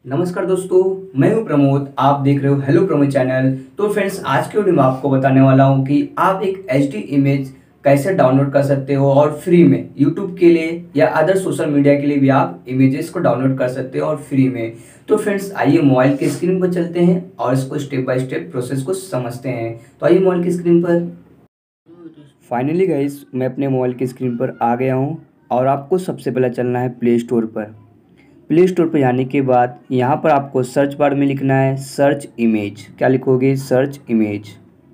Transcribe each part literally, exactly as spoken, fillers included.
नमस्कार दोस्तों, मैं हूं प्रमोद। आप देख रहे हो हेलो प्रमोद चैनल। तो फ्रेंड्स, आज के वीडियो में आपको बताने वाला हूं कि आप एक एचडी इमेज कैसे डाउनलोड कर सकते हो और फ्री में यूट्यूब के लिए या अदर सोशल मीडिया के लिए भी आप इमेजेस को डाउनलोड कर सकते हो और फ्री में। तो फ्रेंड्स, आइए मोबाइल के स्क्रीन पर चलते हैं और इसको स्टेप बाय स्टेप प्रोसेस को समझते हैं। तो आइए मोबाइल की स्क्रीन पर। फाइनली गाइस, मैं अपने मोबाइल की स्क्रीन पर आ गया हूँ और आपको सबसे पहले चलना है प्ले स्टोर पर। प्ले स्टोर पर जाने के बाद यहाँ पर आपको सर्च बार में लिखना है सर्च इमेज। क्या लिखोगे? सर्च इमेज,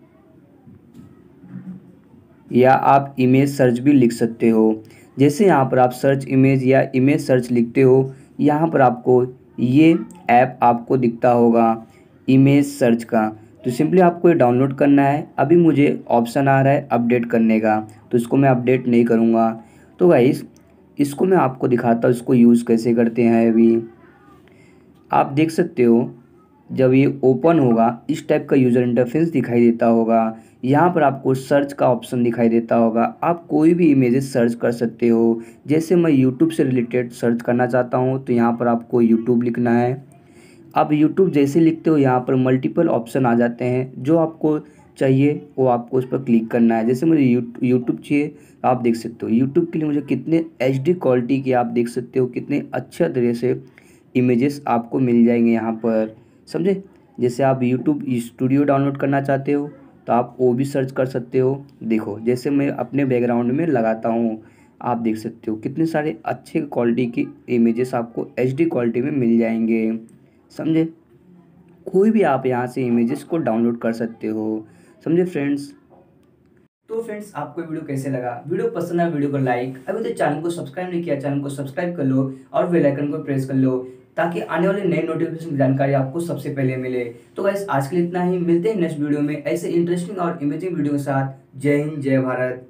या आप इमेज सर्च भी लिख सकते हो। जैसे यहाँ पर आप सर्च इमेज या इमेज सर्च लिखते हो, यहाँ पर आपको ये ऐप आपको दिखता होगा इमेज सर्च का। तो सिंपली आपको ये डाउनलोड करना है। अभी मुझे ऑप्शन आ रहा है अपडेट करने का, तो इसको मैं अपडेट नहीं करूँगा। तो गाइस, इसको मैं आपको दिखाता हूँ इसको यूज़ कैसे करते हैं। अभी आप देख सकते हो, जब ये ओपन होगा इस टाइप का यूज़र इंटरफेस दिखाई देता होगा। यहाँ पर आपको सर्च का ऑप्शन दिखाई देता होगा। आप कोई भी इमेजेस सर्च कर सकते हो। जैसे मैं यूट्यूब से रिलेटेड सर्च करना चाहता हूँ, तो यहाँ पर आपको यूट्यूब लिखना है। आप यूट्यूब जैसे लिखते हो, यहाँ पर मल्टीपल ऑप्शन आ जाते हैं। जो आपको चाहिए वो आपको उस पर क्लिक करना है। जैसे मुझे यूट्यूब चाहिए, आप देख सकते हो यूट्यूब के लिए मुझे कितने एच डी क्वालिटी के, आप देख सकते हो कितने अच्छे तरह से इमेजेस आपको मिल जाएंगे यहाँ पर, समझे। जैसे आप यूट्यूब स्टूडियो डाउनलोड करना चाहते हो तो आप वो भी सर्च कर सकते हो। देखो, जैसे मैं अपने बैकग्राउंड में लगाता हूँ, आप देख सकते हो कितने सारे अच्छे क्वालिटी की इमेजेस आपको एच डी क्वालिटी में मिल जाएंगे, समझे। कोई भी आप यहाँ से इमेजेस को डाउनलोड कर सकते हो, समझे फ्रेंड्स। तो फ्रेंड्स, आपको वीडियो कैसे लगा? वीडियो पसंद है वीडियो को लाइक, अभी तो चैनल को सब्सक्राइब नहीं किया चैनल को सब्सक्राइब कर लो और बेल आइकन को प्रेस कर लो, ताकि आने वाले नए नोटिफिकेशन की जानकारी आपको सबसे पहले मिले। तो गाइस, आज के लिए इतना ही। मिलते हैं नेक्स्ट वीडियो में ऐसे इंटरेस्टिंग और इमेजिंग वीडियो के साथ। जय हिंद, जय भारत।